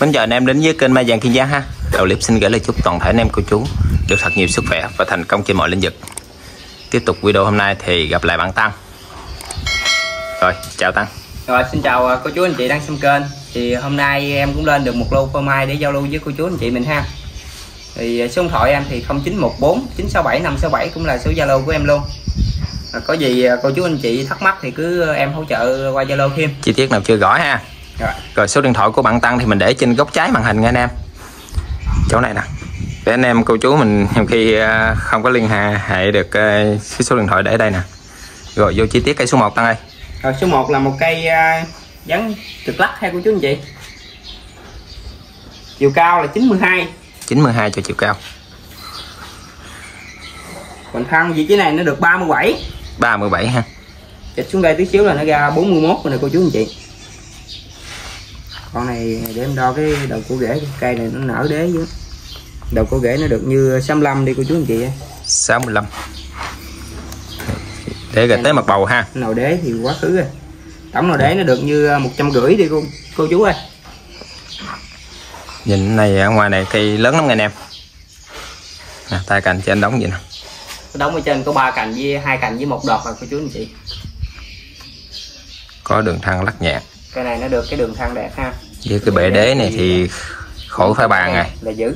Mến chào anh em đến với kênh Mai Vàng Kiên Giang ha. Đầu clip xin gửi lời chúc toàn thể anh em cô chú được thật nhiều sức khỏe và thành công trên mọi lĩnh vực. Tiếp tục video hôm nay thì gặp lại bạn Tăng. Rồi, chào Tăng. Rồi, xin chào cô chú anh chị đang xem kênh. Thì hôm nay em cũng lên được một lô phô mai để giao lưu với cô chú anh chị mình ha. Thì số điện thoại em thì 0914 967 567 cũng là số Zalo của em luôn. Có gì cô chú anh chị thắc mắc thì cứ em hỗ trợ qua Zalo thêm. Chi tiết nào chưa rõ ha. Rồi số điện thoại của bạn Tăng thì mình để trên góc trái màn hình nha anh em. Chỗ này nè. Để anh em cô chú mình nhiều khi không có liên hệ được số điện thoại để đây nè. Rồi vô chi tiết cây số 1 Tăng ơi. Rồi số 1 là một cây dáng cực lắc ha cô chú anh chị. Chiều cao là 92. 92 cho chiều cao. Còn thân vị trí này nó được 37. 37 ha. Chịch xuống đây tí xíu là nó ra 41 rồi nè cô chú anh chị. Con này để em đo cái đầu cổ rễ, cây này nó nở đế dưới. Đầu cổ rễ nó được như 65 đi cô chú anh chị. 65. Để gạch tới mặt bầu ha. Nồi đế thì quá khứ rồi. Tổng nồi đế nó được như 150 đi cô chú ơi. Nhìn này ở ngoài này cây lớn lắm anh em. Nè, tay cành trên đóng vậy nè. Đóng ở trên có 3 cành với 2 cành với 1 đọt rồi cô chú anh chị. Có đường thăng lắc nhẹ. Cây này nó được cái đường thăng đẹp ha. Với cái bệ đế này thì khổ phải bàn rồi. Là dữ.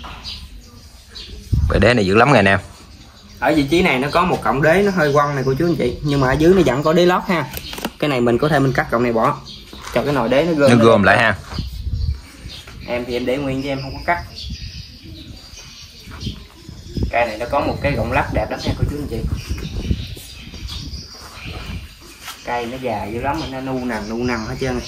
Bệ đế này dữ lắm rồi anh em. Ở vị trí này nó có một cọng đế nó hơi quăng này cô chú anh chị, nhưng mà ở dưới nó vẫn có đế lót ha. Cái này mình có thể mình cắt cọng này bỏ cho cái nồi đế nó gom lại ha. Em thì em để nguyên chứ em không có cắt. Cây này nó có một cái gọng lắc đẹp lắm nha cô chú anh chị. Cây nó dài dữ lắm, nó nu nằm hết trơn.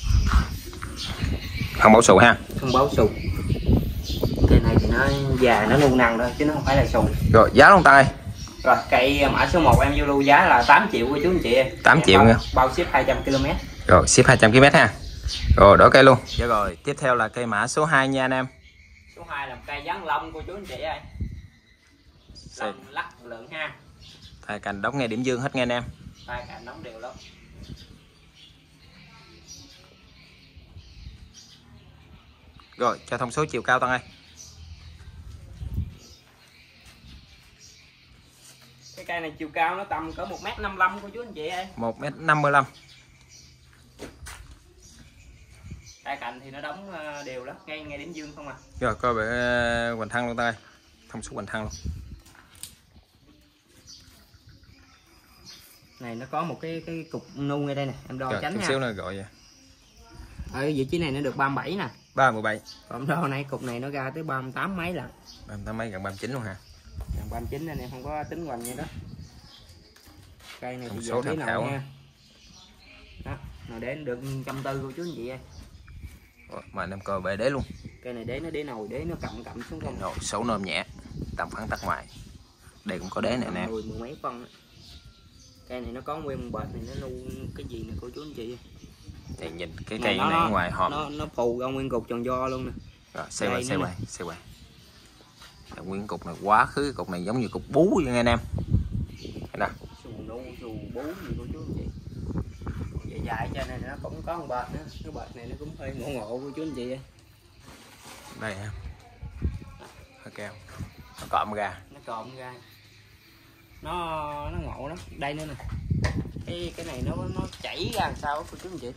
Không báo xù ha. Không báo xù. Cây này thì nó già nó nu nằm thôi chứ nó không phải là xù. Rồi giá luôn tay. Rồi cây mã số 1 em giao lưu giá là 8 triệu cô chú anh chị. 8 triệu nha. Bao ship 200 km. Rồi ship 200 km ha. Rồi đổ cây luôn. Dạ rồi, tiếp theo là cây mã số 2 nha anh em. Số 2 là cây dán lông cô chú anh chị ơi. Lông lắc lượng ha. Tay cành đóng ngay điểm dương hết nghe anh em. Tay cành đóng đều lắm. Rồi cho thông số chiều cao Tăng ơi. Cái cây này chiều cao nó tầm cỡ 1m55 cô chú anh chị ơi. 1m55. Tay cành thì nó đóng đều lắm, ngay điểm dương không à. Rồi coi bệ hoành thăng luôn Tăng ơi. Thông số hoành thăng luôn. Này nó có một cái cục nu ngay đây nè, em đo tránh nha. Xíu nữa gọi vậy. Ở vị trí này nó được 37 nè. 37. Còn đo này cục này nó ra tới 38 mấy lần. 38 mấy gần 39 luôn ha. Gần 39 nên em không có tính hoành vậy đó. Cây này thông thì số tham khảo nha. Đó, nồi đế được 140 cô chú anh chị ơi. Rồi, mà anh em coi bệ đế luôn. Cây này đế nó để nồi đế nó cầm xuống không. Nồi xấu nôm nhẹ, tầm phẳng tắc ngoài. Đây cũng có đế này nè. Mười mấy phân. Cây này nó có nguyên một bệt này nó nu cái gì nè cô chú anh chị. Thì nhìn cái cây này ở ngoài hòm nó phù ra nguyên cục tròn do luôn nè. Rồi xe quay. Nguyên cục này quá khứ, cục này giống như cục bú vậy nghe anh em. Nè. Xù bú gì cô chú anh chị. Dài cho nên nó cũng có một bệt nữa. Cái bệt này nó cũng hơi ngộ cô chú anh chị ơi. Đây ha. Hơi keo. Nó cọm ra. Nó ngộ lắm. Đây nữa nè. Cái này nó chảy ra làm sao cô chú anh chị.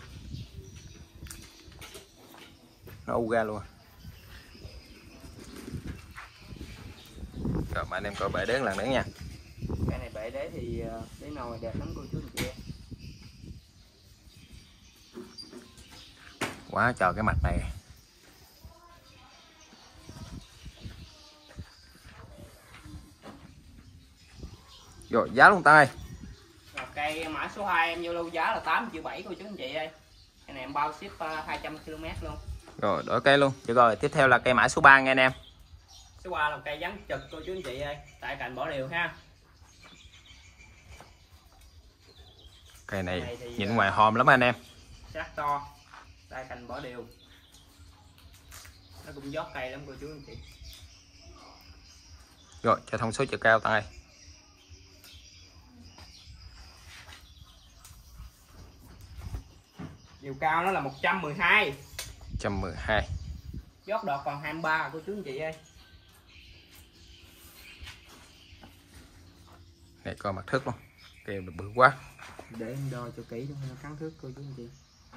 Nó u ra luôn. Rồi mà anh em coi bệ đế lần nữa nha. Cái này bệ đế thì đế nồi đẹp lắm cô chú anh chị. Quá trời cái mặt này. Rồi giá luôn tay. Rồi cây mã số 2 em giao lưu giá là 8 triệu 7 cô chú anh chị ơi. Cái này em bao ship 200 km luôn. Rồi đổi cây luôn. Rồi tiếp theo là cây mã số 3 nha anh em. Số 3 là cây dán trực cô chú anh chị ơi. Tại cành bỏ đều ha. Cây này nhìn ngoài hòm lắm anh em. Sát to. Tại cành bỏ đều. Nó cũng giót cây lắm cô chú anh chị. Rồi cho thông số chiều cao tay. Chiều cao nó là 112. 112. Chót đọt còn 23 cô chú anh chị ơi. Này coi mặt thước luôn, kèo được bự quá. Để em đo cho kỹ cho nó cắn thước cô chú anh chị.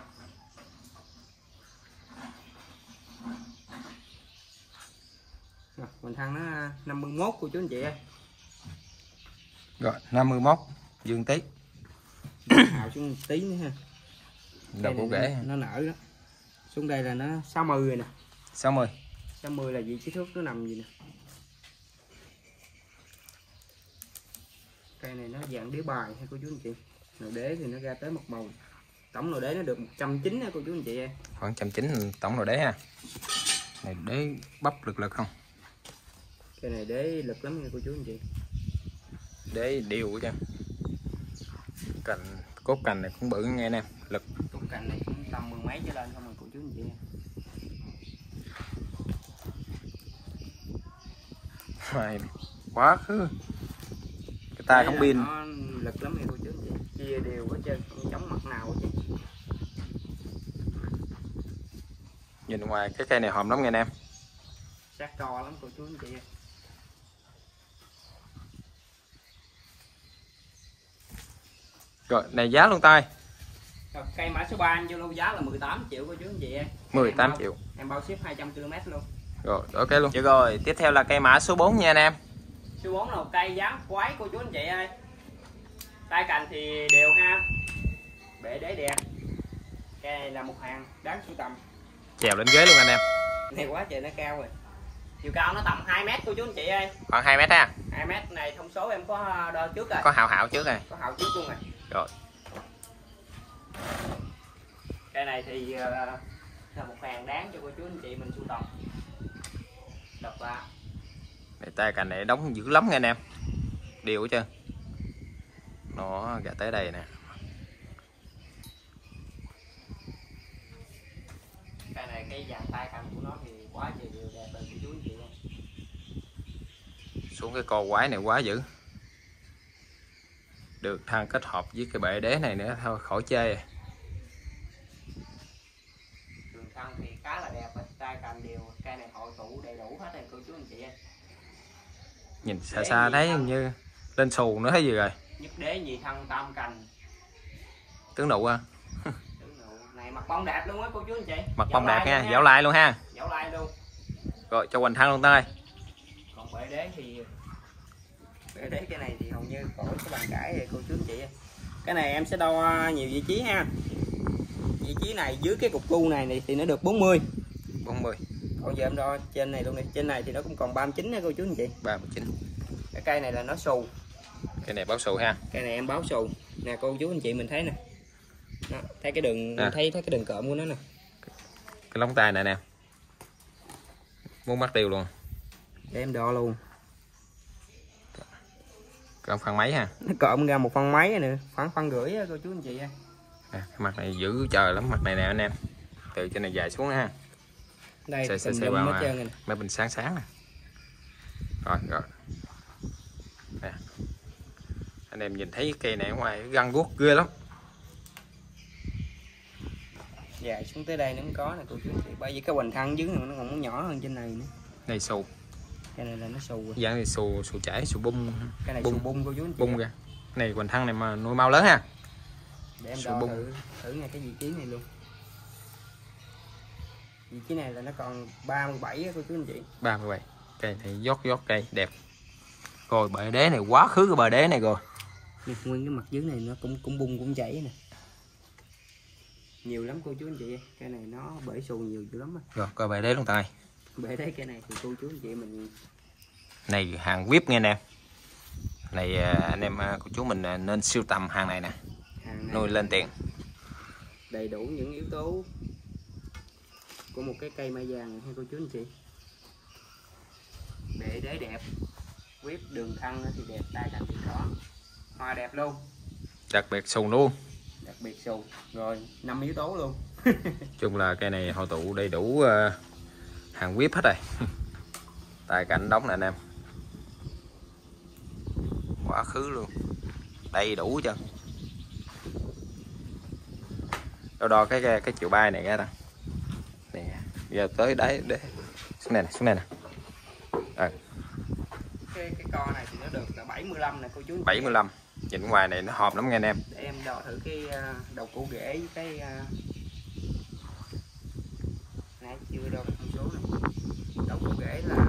Rồi, mình thăng nó 51 cô chú anh chị ơi. Rồi 51 dương tí. Hào xuống một tí nữa ha. Đầu củ rễ nó nở đó. Xuống đây là nó 60 rồi nè. 60. 60 là vị trí thước nó nằm gì nè. Cây này nó dạng đế bài hay cô chú anh chị. Nồi đế thì nó ra tới một màu. Tổng nồi đế nó được 190 ha cô chú anh chị ơi. Khoảng 190 tổng nồi đế ha. Này đế bắp lực không? Cây này đế lực lắm nha cô chú anh chị. Đế đều chứ. Cành cốt cành này cũng bự nghe nè, lực. Cốt cành này cũng tầm 10 mấy trở lên không mà cô chú anh chị. Này, quá khứ. Cái tay không pin. Nó lực lắm nha cô chú anh chị. Chia đều hết trơn, không chống mặt nào hết trơn. Nhìn ngoài cái cây này hòm lắm nghe anh em. Sát to lắm cô chú anh chị. Rồi, này giá luôn tay. Rồi, cây mã số 3 anh vô lâu giá là 18 triệu cô chú anh chị. 18 triệu. Em bao ship 200 km luôn. Rồi, ok luôn. Dạ rồi, tiếp theo là cây mã số 4 nha anh em. Số 4 là một cây dáng quái cô chú anh chị ơi. Tay cành thì đều ha. Bệ đế đẹp. Cây này là một hàng đáng sưu tầm. Trèo lên ghế luôn anh em. Này quá trời nó cao rồi. Chiều cao nó tầm 2 m cô chú anh chị ơi. Khoảng 2 m ha. 2 m này thông số em có đo trước rồi. Có hào trước rồi. Có hào trước luôn rồi. Rồi. Cây này thì là một hàng đáng cho cô chú anh chị mình sưu tầm. Độc lạ. Này tay cành này đóng dữ lắm nghe anh em. Đều hết trơn. Nó gạt tới đây nè. Cây này cái dàn tay cành của nó thì quá trời đều đẹp rồi cô chú anh chị. Xuống cái co quái này quá dữ. Được thang kết hợp với cái bệ đế này nữa thôi khỏi chê rồi. Đường thăng thì khá là đẹp, tay cành đều, cây này hội tụ đầy đủ hết rồi cô chú anh chị. Nhìn xa xa thấy như lên xù nữa thấy gì rồi. Nhất đế nhì thân tam cành. Tướng nụ ha. Này mặt bông đẹp luôn á cô chú anh chị. Mặt bông đẹp nha, dẻo lai luôn ha. Dẻo lai luôn. Rồi cho hoành thăng luôn tay. Còn bệ đế thì bệ đế cái này thì hầu như khỏi có bàn cãi rồi cô chú anh chị. Cái này em sẽ đo nhiều vị trí ha. Vị trí này dưới cái cục cu này thì nó được 40. 40. Còn giờ em đo trên này luôn này, trên này thì nó cũng còn 39 nha cô chú anh chị. 39. Cái cây này là nó xù. Cái này báo xù ha. Cây này em báo xù. Nè cô chú anh chị mình thấy nè. Đó, thấy cái đường thấy cái đường cộm của nó nè. Cái lóng tay này nè. Muốn mắt tiêu luôn. Để em đo luôn. Cộm phân mấy ha. Nó cộm ra 1 phân mấy nữa, khoảng phân rưỡi cô chú anh chị. Cái mặt này dữ trời lắm, mặt này nè anh em. Từ trên này dài xuống ha. Đây xe vào hết trơn nè. mấy bình sáng nè. Rồi. Nè. Anh em nhìn thấy cây này ở ngoài găng guốc ghê lắm. Dài xuống tới đây nó cũng có nè cô chú anh chị. Bởi vì cái hoành thăng dưới này nó còn nhỏ hơn trên này nữa. Này xù. Cái này là nó xù rồi. Dạng này xù chảy, xù bung. Cái này xù bung cô chú anh chị. Bung ra. Này hoành thăng này mà nuôi mau lớn ha. Để em đo thử ngay cái vị trí này luôn. Vị trí này là nó còn 37 cô chú anh chị. 37. Cây này dót cây đẹp. Rồi bệ đế này quá khứ cái bờ đế này rồi. Nguyên cái mặt dưới này nó cũng bung cũng chảy nè. Nhiều lắm cô chú anh chị. Cái này nó bể xù nhiều dữ lắm. Rồi coi bệ đế luôn tay. Bể đế cái này thì cô chú anh chị mình. Này hàng VIP nghe nè. Này anh em cô chú mình nên sưu tầm hàng này nè. Nuôi lên tiền. Đầy đủ những yếu tố của một cái cây mai vàng này hay cô chú anh chị. Bệ đế đẹp, quyết đường thăng thì đẹp, tay cành thì có, hoa đẹp luôn, Đặc biệt xù luôn. đặc biệt xù. Rồi 5 yếu tố luôn. Chung là cây này hội tụ đầy đủ hàng VIP hết rồi. Tài cảnh đóng nè anh em. Quá khứ luôn. Đầy đủ chân. Đo cái chiều bay này cái đó. Nè, giờ tới đấy để xuống này nè. Cái con này thì nó được là 75 nè cô chú. 75. Nhìn ngoài này nó hòm lắm nghe anh em. Để em đo thử cái đầu củ rễ với cái nãy chưa đo thông số này. Đầu củ rễ là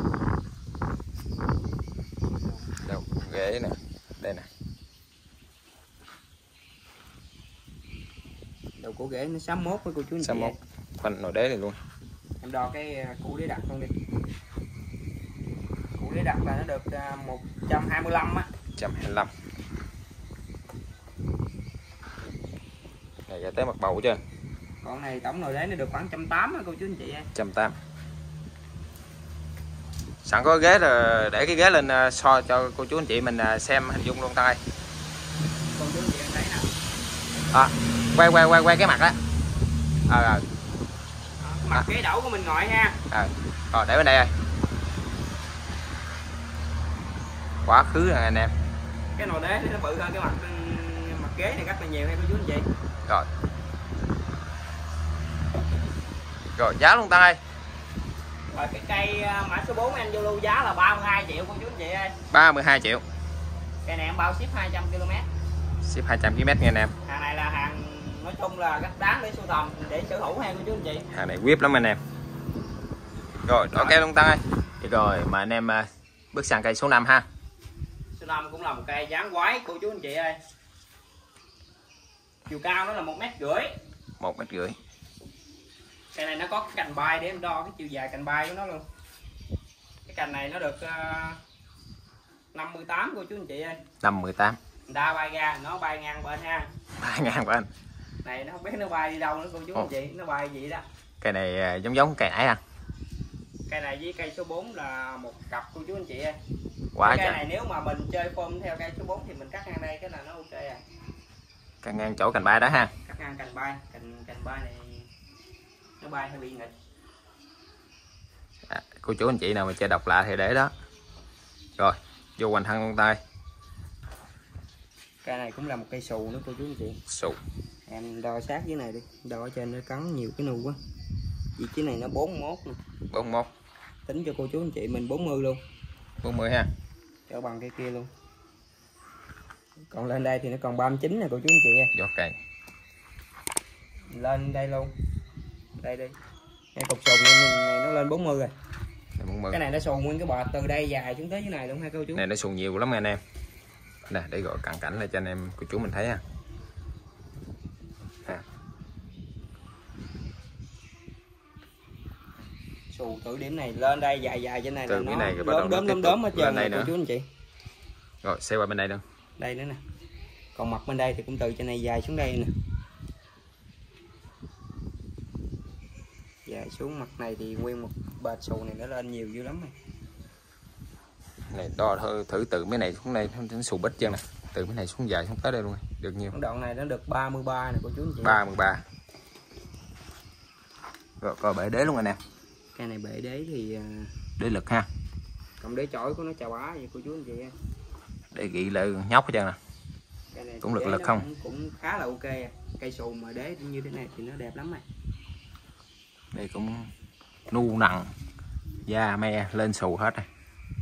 đầu rễ nè, đây nè. đầu củ rễ nó 61 với cô chú anh chị. 61. Phần nồi đế này luôn. Em đo cái củ đế đặt luôn đi. Củ đế đặt là nó được 125 á. 125. Này ra tới mặt bầu chưa? Con này tổng nồi đế nó được khoảng 180 á cô chú anh chị. 180. Sẵn có ghế rồi, để cái ghế lên so cho cô chú anh chị mình xem hình dung luôn tay. Cô chú anh chị thấy nè. Quay cái mặt đó. Cái mặt ghế đẩu của mình ngồi ha. Rồi để bên đây ơi. Quá khứ rồi anh em. Cái nồi đế nó bự hơn cái mặt ghế này rất là nhiều hay cô chú anh chị. Rồi giá luôn tay. Rồi cái cây mã số 4 anh vô lưu giá là 32 triệu cô chú anh chị ơi. 32 triệu. Cây này em bao ship 200 km. Ship 200 km nha anh em. Hàng này là hàng nói chung là rất đáng để sưu tầm, để sở hữu ha cô chú anh chị. Hàng này whip lắm anh em. Rồi đổ cây luôn tay. Rồi mà anh em bước sang cây số 5 ha. Số 5 cũng là một cây dáng quái cô chú anh chị ơi. Chiều cao nó là 1,5 m. 1,5 m. Cây này nó có cái cành bay để em đo cái chiều dài cành bay của nó luôn. Cái cành này nó được 58 cô chú anh chị ơi. 58. Đa bay ra nó bay ngang bên ha. Bay ngang bên. Này nó không biết nó bay đi đâu nữa cô chú anh chị, nó bay gì đó. Cây này giống cây nãy à. Cây này với cây số 4 là một cặp cô chú anh chị ơi. Quá Cây này nếu mà mình chơi form theo cây số 4 thì mình cắt ngang đây cái là nó ok à. Cắt ngang chỗ cành bay đó ha. Cắt ngang cành bay, cành bay này nó bay hơi bị nghịch. Cô chú anh chị nào mà chơi độc lạ thì để đó. Rồi vô hoành thân con tay. Cây này cũng là một cây xù nữa cô chú anh chị. Xù. Em đo sát dưới này đi, đo ở trên nó cắn nhiều cái nu quá. Vị trí này nó 41 nè. 41. Tính cho cô chú anh chị mình 40 luôn. 40 ha. Cho bằng cây kia luôn. Còn lên đây thì nó còn 39 nè cô chú anh chị nha. Giọt cây. Lên đây luôn. Đây đi. Cái cục sùn này nó lên 40 rồi. 40. Cái này nó sùn nguyên cái bọt từ đây dài xuống tới dưới này luôn ha cô chú. Này nó sùn nhiều lắm anh em. Nè để gọi cận cảnh lại cho anh em cô chú mình thấy ha. Xù từ điểm này lên đây dài trên này từ là cái này nó đốm hết trơn đây cô chú anh chị. Rồi xe qua bên đây nữa. Đây nữa nè. Còn mặt bên đây thì cũng từ trên này dài xuống đây nè. Dài xuống mặt này thì nguyên một bệt xù này nó lên nhiều dữ lắm rồi. Này đo thử từ mấy này xuống đây nó xù bít chân nè. Từ mấy này xuống dài xuống tới đây luôn. Được nhiều. Đoạn này nó được 33 nè cô chú anh chị. 33. Rồi coi bể đế luôn anh em. Cây này bể đế thì Đế lực ha. cộng đế chổi của nó chà bá vậy cô chú anh chị. Để gị lại nhóc hết trơn nè. Cây này Cũng lực không? Cũng khá là ok. Cây xù mà đế như thế này thì nó đẹp lắm này. Đây cũng nu nặng, da me lên xù hết này.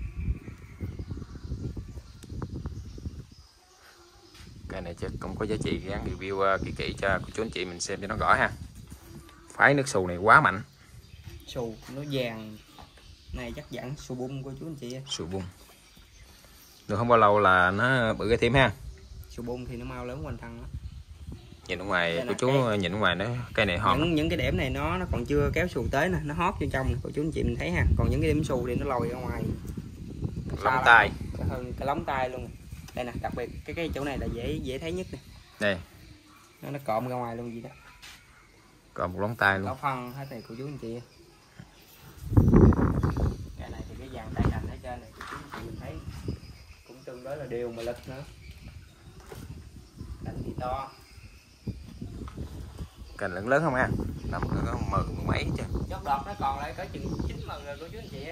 Cái này chắc cũng có giá trị gắn review kỹ cho cô chú anh chị mình xem cho nó rõ ha. Phái nước xù này quá mạnh. Xù nó vàng này chắc chắn xù bung cô chú anh chị. Xù bung. Được không bao lâu là nó bự cái thêm ha. Xù bung thì nó mau lớn quanh thân đó. Nhìn ở ngoài cô chú nhìn ở ngoài nó cây này hòn. Những cái điểm này nó còn chưa kéo xù tới nè, nó hót vô trong nè cô chú anh chị mình thấy ha. Còn những cái điểm xù thì nó lòi ra ngoài. Lóng tay. Hơn cái lóng tay luôn. Đây nè, đặc biệt cái chỗ này là dễ thấy nhất nè. Đây. Nó cộm ra ngoài luôn gì đó. Còn một lóng tay luôn. Có phân hết này cô chú anh chị. Cái này thì cái dàn tay cành ở trên này cô chú anh chị mình thấy cũng tương đối là đều mà lực nữa. Cành thì to. Cành lớn lớn không ha? Nằm có 10 mấy chứ. Chốt đọt nó còn lại có chừng 9 mần rồi cô chú anh chị.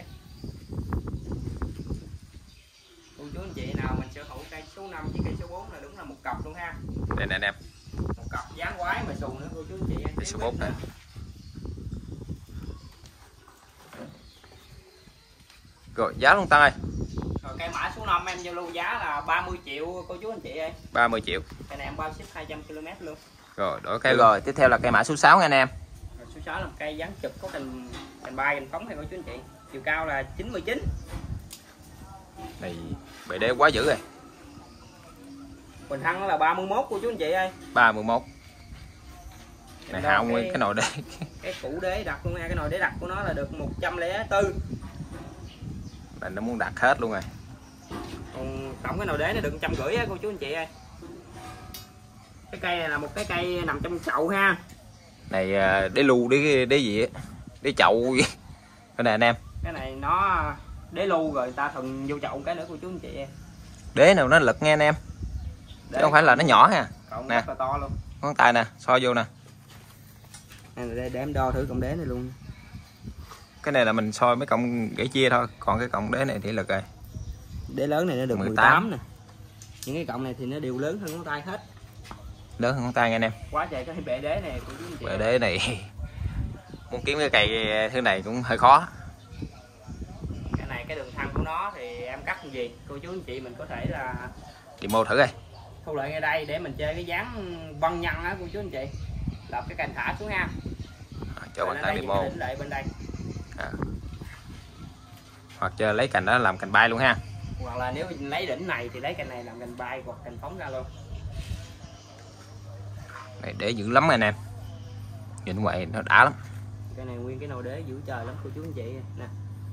Cô chú anh chị nào mình sở hữu cây số 5 với cây số 4 là đúng là một cặp luôn ha. Đây nè anh em. Một cặp dáng quái mà xù nữa cô chú anh chị. Cây số 4 nè. Rồi giá luôn Tăng ơi. Rồi cây mã số 5 em giao lưu giá là 30 triệu cô chú anh chị ơi. 30 triệu. Cây này em bao ship 200 km luôn. Rồi đổi cây rồi, tiếp theo là cây mã số 6 nha anh em. Rồi, số 6 là một cây dáng chụp có cành bay cành phóng hay cô chú anh chị. Chiều cao là 99. Này bề đế quá dữ rồi. Bình thân nó là 31 cô chú anh chị ơi. 31. Này hao nguyên cái nồi đế. Cái củ đế đặt luôn nha, cái nồi đế đặt của nó là được 104. Là nó muốn đặt hết luôn rồi. Còn tổng cái nồi đế nó được 150 á cô chú anh chị ơi. Cái cây này là một cái cây nằm trong chậu ha. Này đế lu đế gì á, đế chậu gì. Cái này anh em. Cái này nó đế lu rồi người ta thường vô chậu cái nữa cô chú anh chị. Đế nào nó lực nghe anh em. Chứ không phải là nó nhỏ ha. Nè. Rất là to luôn. Ngón tay nè, so vô nè. Đây để em đo thử cọng đế này luôn. Cái này là mình soi mấy cọng gãy chia thôi, còn cái cọng đế này thì lực rồi. Đế lớn này nó được 18 nè. Những cái cọng này thì nó đều lớn hơn ngón tay hết. Lớn hơn ngón tay nha anh em. Quá trời cái bệ đế này cô chú anh chị. Bệ đế này muốn kiếm cái cây thứ này cũng hơi khó. Cái này cái đường thân của nó thì em cắt làm gì cô chú anh chị mình có thể là demo thử coi. thu lại ngay đây để mình chơi cái dáng vân nhân á cô chú anh chị. Lập cái cành thả xuống ha. Cho bàn tay demo. Lại bên đây. Hoặc chờ lấy cành đó làm cành bay luôn ha. Hoặc là nếu lấy đỉnh này thì lấy cành này làm cành bay hoặc cành phóng ra luôn. Này để dữ lắm anh em. Nhìn vậy nó đã lắm. Cái này nguyên cái nồi đế dữ trời lắm cô chú anh chị nè.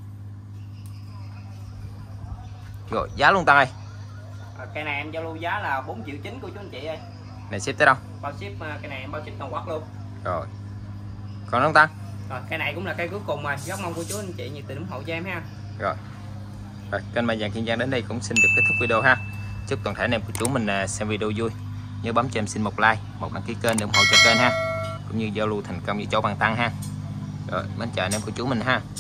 Rồi giá luôn Tăng ơi. Cây này em giao lưu giá là 4,9 triệu cô chú anh chị ơi. Này ship tới đâu? Bao ship cái này em bao ship toàn quốc luôn. Rồi. Còn không Tăng? Rồi cây này cũng là cây cuối cùng mà rất mong cô chú anh chị nhiệt tình ủng hộ cho em ha. Rồi. Rồi kênh Mai Vàng Kiên Giang đến đây cũng xin được kết thúc video ha. Chúc toàn thể anh em của chú mình xem video vui. Nhớ bấm cho em xin một like, một đăng ký kênh để ủng hộ cho kênh ha. Cũng như giao lưu thành công với Châu Văn Tăng ha. Rồi, mến chào anh em của chú mình ha.